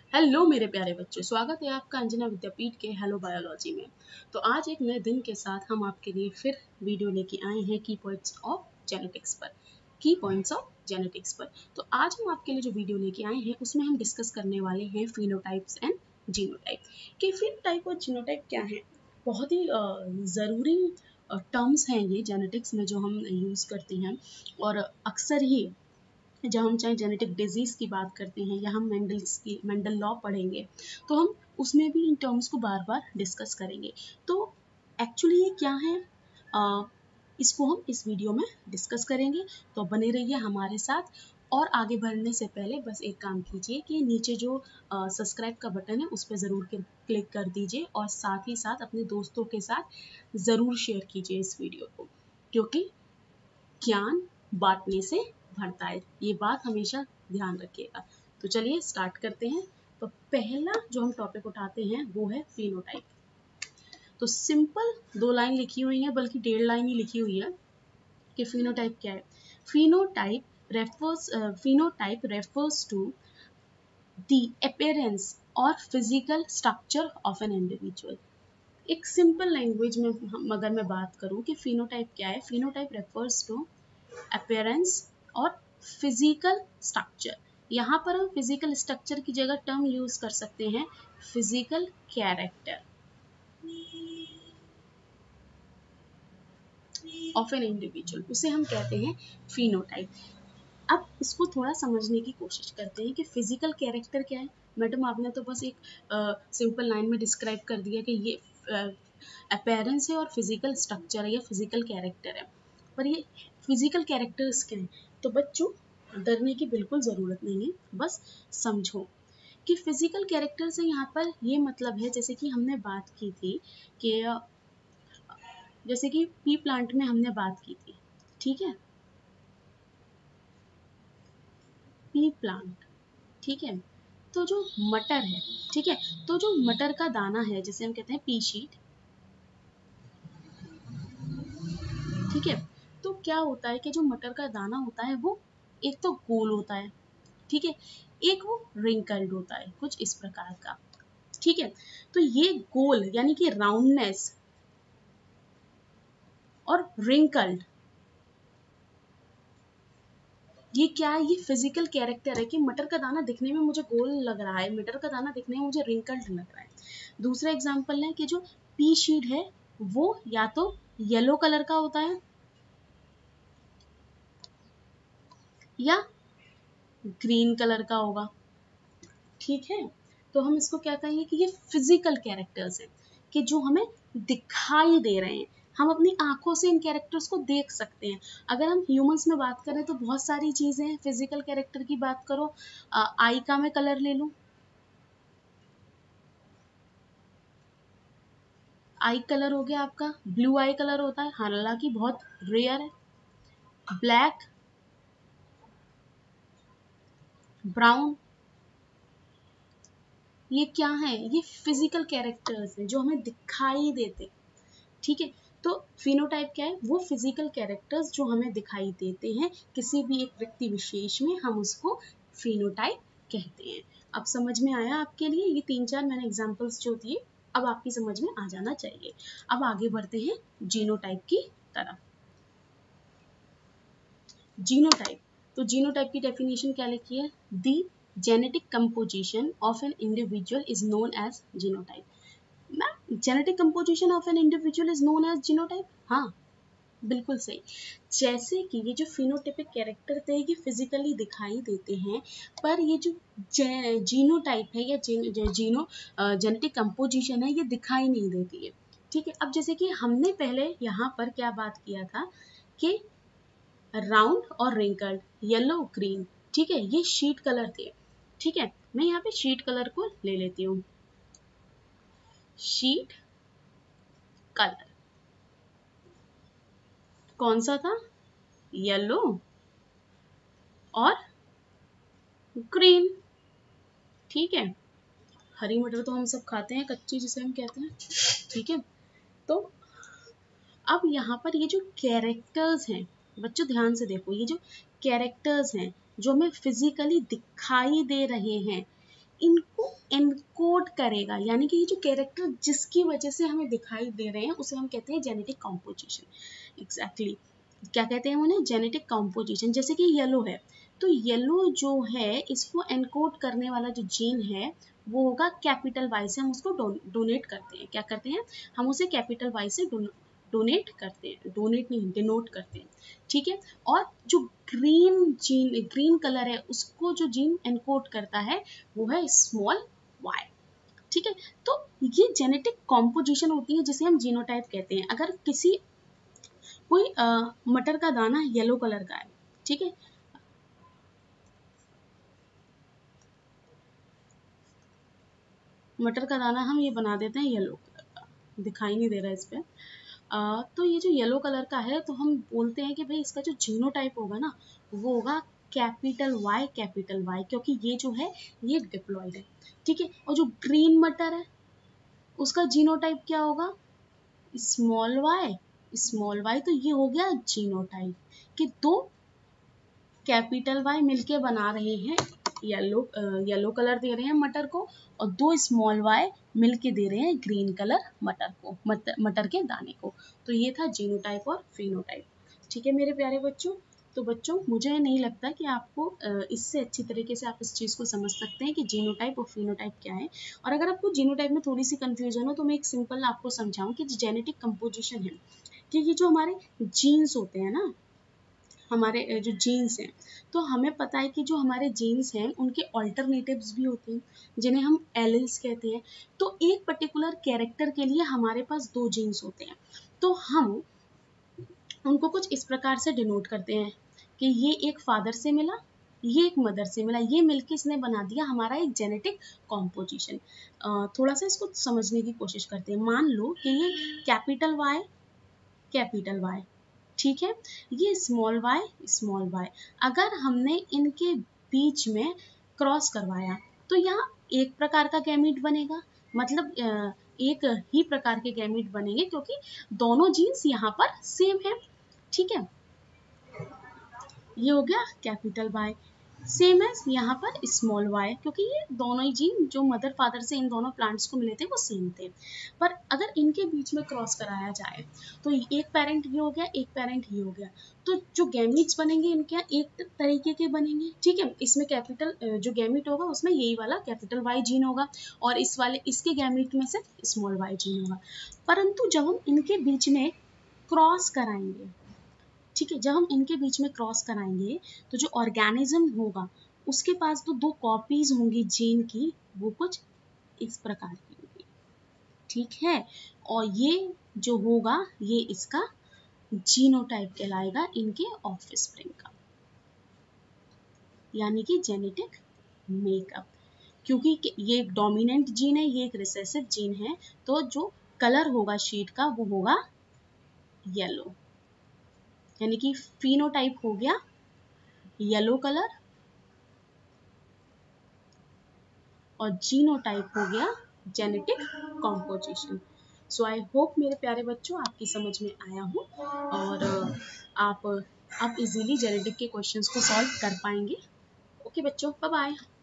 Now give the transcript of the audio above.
Hello मेरे प्यारे बच्चों, स्वागत है आपका अंजना विद्यापीठ के हेलो बायोलॉजी में। तो आज एक नए दिन के साथ हम आपके लिए फिर वीडियो लेके आए हैं की पॉइंट्स ऑफ जेनेटिक्स पर। तो आज हम आपके लिए जो वीडियो लेके आए हैं उसमें हम डिस्कस करने वाले हैं फिनोटाइप्स एंड जीनोटाइप। कि फिनोटाइप और जीनोटाइप क्या है, बहुत ही ज़रूरी टर्म्स हैं ये जेनेटिक्स में जो हम यूज़ करते हैं। और अक्सर ही जब हम चाहे जेनेटिक डिजीज की बात करते हैं या हम मेंडल लॉ पढ़ेंगे तो हम उसमें भी इन टर्म्स को बार बार डिस्कस करेंगे। तो एक्चुअली ये क्या है, इसको हम इस वीडियो में डिस्कस करेंगे। तो बने रहिए हमारे साथ। और आगे बढ़ने से पहले बस एक काम कीजिए कि नीचे जो सब्सक्राइब का बटन है उस पर ज़रूर क्लिक कर दीजिए और साथ ही साथ अपने दोस्तों के साथ ज़रूर शेयर कीजिए इस वीडियो को, क्योंकि ज्ञान बांटने से बढ़ता है, ये बात हमेशा ध्यान रखिएगा। तो चलिए स्टार्ट करते हैं। तो पहला जो हम टॉपिक उठाते हैं वो है फिनोटाइप। तो सिंपल 2 लाइन लिखी हुई है, बल्कि 1.5 लाइन ही लिखी हुई है कि फिनोटाइप क्या है। Phenotype refers to the appearance और physical structure of an individual. एक सिंपल लैंग्वेज में अगर मैं बात करूं कि फिनोटाइप क्या है, फिनोटाइप रेफर्स टू अपीयरेंस और फिजिकल स्ट्रक्चर। यहाँ पर हम फिजिकल स्ट्रक्चर की जगह टर्म यूज कर सकते हैं physical character of an individual, उसे हम कहते हैं फिनोटाइप। अब इसको थोड़ा समझने की कोशिश करते हैं कि फिजिकल कैरेक्टर क्या है। मैडम आपने तो बस एक सिंपल लाइन में डिस्क्राइब कर दिया कि ये अपीयरेंस है और फिजिकल स्ट्रक्चर है या फिजिकल कैरेक्टर है, पर ये फिजिकल कैरेक्टर्स क्या हैं। तो बच्चों डरने की बिल्कुल ज़रूरत नहीं है, बस समझो कि फिजिकल कैरेक्टर से यहाँ पर ये मतलब है, जैसे कि हमने बात की थी कि जैसे कि पी प्लांट में हमने बात की थी, ठीक है, पी प्लांट, ठीक है। तो जो मटर है, ठीक है, तो जो मटर का दाना है जिसे हम कहते हैं पी शीट, ठीक है। तो क्या होता है कि जो मटर का दाना होता है वो एक तो गोल होता है, ठीक है, एक वो रिंकल्ड होता है कुछ इस प्रकार का, ठीक है। तो ये गोल यानी कि राउंडनेस और रिंकल्ड, ये क्या है, ये फिजिकल कैरेक्टर है कि मटर का दाना दिखने में मुझे गोल लग रहा है, मटर का दाना दिखने में मुझे रिंकल्ड लग रहा है। दूसरा एग्जांपल है कि जो पी शीड है वो या तो येलो कलर का होता है या ग्रीन कलर का होगा, ठीक है। तो हम इसको क्या कहेंगे कि ये फिजिकल कैरेक्टर्स हैं कि जो हमें दिखाई दे रहे हैं, हम अपनी आंखों से इन कैरेक्टर्स को देख सकते हैं। अगर हम ह्यूमंस में बात करें तो बहुत सारी चीजें हैं। फिजिकल कैरेक्टर की बात करो, आई का मैं कलर ले लूं, आई कलर हो गया आपका, ब्लू आई कलर होता है, हालांकि बहुत रेयर है। ब्लैक, ब्राउन, ये क्या है, ये फिजिकल कैरेक्टर्स हैं जो हमें दिखाई देते, ठीक है। तो फिनोटाइप क्या है, वो फिजिकल कैरेक्टर्स जो हमें दिखाई देते हैं किसी भी एक व्यक्ति विशेष में, हम उसको फिनोटाइप कहते हैं। अब समझ में आया आपके लिए, ये 3-4 मैंने एग्जांपल्स जो दिए, अब आपकी समझ में आ जाना चाहिए। अब आगे बढ़ते हैं जीनोटाइप की तरफ। जीनोटाइप, तो जीनोटाइप की डेफिनेशन क्या लिखी है, the genetic composition of an individual is known as genotype. Ma'am genetic composition of an individual is known as genotype, हाँ बिल्कुल सही। जैसे कि ये जो फिनोटाइपिक कैरेक्टर थे ये फिजिकली दिखाई देते हैं, पर ये जो जीनोटाइप है या जेनेटिक कंपोजिशन है ये दिखाई नहीं देती है, ठीक है। अब जैसे कि हमने पहले यहाँ पर क्या बात किया था कि राउंड और रिंकल्ड, येलो ग्रीन, ठीक है, ये शीट कलर थे, ठीक है। मैं यहाँ पे शीट कलर को ले लेती हूँ, शीट कलर कौन सा था, येलो और ग्रीन, ठीक है। हरी मटर तो हम सब खाते हैं, कच्ची जिसे हम कहते हैं, ठीक है। तो अब यहाँ पर ये जो कैरेक्टर्स हैं, बच्चों ध्यान से देखो, ये जो कैरेक्टर्स हैं जो हमें फिजिकली दिखाई दे रहे हैं, इनको एनकोड करेगा, यानी कि ये जो कैरेक्टर जिसकी वजह से हमें दिखाई दे रहे हैं उसे हम कहते हैं जेनेटिक कॉम्पोजिशन। एग्जैक्टली क्या कहते हैं उन्हें? Genetic composition. जैसे कि येलो है, तो येलो जो है इसको एनकोड करने वाला जो जीन है वो होगा कैपिटल वाई से, हम उसको डोनेट करते हैं। क्या करते हैं? हम उसे कैपिटल वाई से डोनेट करते हैं, डोनेट नहीं डिनोट करते हैं, ठीक है। और जो ग्रीन कलर है उसको जो जीन एनकोड करता है वो है स्मॉल वाई, ठीक है। तो ये जेनेटिक कॉम्पोजिशन होती है जिसे हम जीनोटाइप कहते हैं। अगर किसी कोई मटर का दाना येलो कलर का है, ठीक है, मटर का दाना हम ये बना देते हैं येलो कलर का, दिखाई नहीं दे रहा है इस पे। तो ये जो येलो कलर का है तो हम बोलते हैं कि भाई इसका जो जीनोटाइप होगा ना वो होगा कैपिटल वाई, क्योंकि ये जो है ये डिप्लॉयड है, ठीक है। और जो ग्रीन मटर है उसका जीनोटाइप क्या होगा? स्मॉल वाई, तो ये हो गया जीनोटाइप कि दो कैपिटल वाई मिलके बना रहे हैं येलो कलर दे रहे हैं मटर को, और दो स्मॉल वाई मिलके दे रहे हैं ग्रीन कलर मटर के दाने को। तो ये था जीनोटाइप और फिनोटाइप, ठीक है मेरे प्यारे बच्चों। तो बच्चों मुझे नहीं लगता कि आपको इससे अच्छी तरीके से आप इस चीज़ को समझ सकते हैं कि जीनोटाइप और फिनोटाइप क्या है। और अगर आपको जीनोटाइप में थोड़ी सी कंफ्यूजन हो तो मैं एक सिंपल आपको समझाऊं कि जेनेटिक कंपोजिशन है कि ये जो हमारे जीन्स होते हैं ना, हमारे जो जीन्स हैं, तो हमें पता है कि जो हमारे जीन्स हैं उनके ऑल्टरनेटिव्स भी होते हैं जिन्हें हम एलिल्स कहते हैं। तो एक पर्टिकुलर कैरेक्टर के लिए हमारे पास दो जीन्स होते हैं, तो हम उनको कुछ इस प्रकार से डिनोट करते हैं कि ये एक फादर से मिला, ये एक मदर से मिला, ये मिलके इसने बना दिया हमारा एक जेनेटिक कॉम्पोजिशन। थोड़ा सा इसको समझने की कोशिश करते हैं। मान लो कि ये कैपिटल वाई, ठीक है, ये स्मॉल वाई, अगर हमने इनके बीच में क्रॉस करवाया तो यहाँ एक प्रकार का गैमीट बनेगा, मतलब एक ही प्रकार के गैमीट बनेंगे क्योंकि दोनों जीन्स यहाँ पर सेम है, ठीक है। ये हो गया कैपिटल वाई, सेम एज यहाँ पर स्मॉल वाई, क्योंकि ये दोनों ही जीन जो मदर फादर से इन दोनों प्लांट्स को मिले थे वो सेम थे। पर अगर इनके बीच में क्रॉस कराया जाए तो एक पेरेंट ये हो गया, एक पेरेंट ये हो गया, तो जो गैमीट्स बनेंगे इनके एक तरीके के बनेंगे, ठीक है। इसमें कैपिटल जो गैमीट होगा उसमें यही वाला कैपिटल वाई जीन होगा, और इस वाले इसके गैमीट में से स्मॉल वाई जीन होगा। परंतु जब हम इनके बीच में क्रॉस कराएंगे, ठीक है, जब हम इनके बीच में क्रॉस कराएंगे तो जो ऑर्गेनिज्म होगा उसके पास तो दो कॉपीज होंगी जीन की, वो कुछ इस प्रकार की होगी, ठीक है। और ये जो होगा ये इसका जीनोटाइप कहलाएगा इनके ऑफस्प्रिंग का, यानी कि जेनेटिक मेकअप। क्योंकि ये एक डोमिनेंट जीन है, ये एक रिसेसिव जीन है, तो जो कलर होगा शीट का वो होगा येलो, यानी कि फिनोटाइप हो गया येलो कलर और जीनोटाइप हो गया genetic composition. So I hope मेरे प्यारे बच्चों आपकी समझ में आया हो और आप इजीली जेनेटिक के क्वेश्चंस को सॉल्व कर पाएंगे। ओके बच्चों, बाय बाय।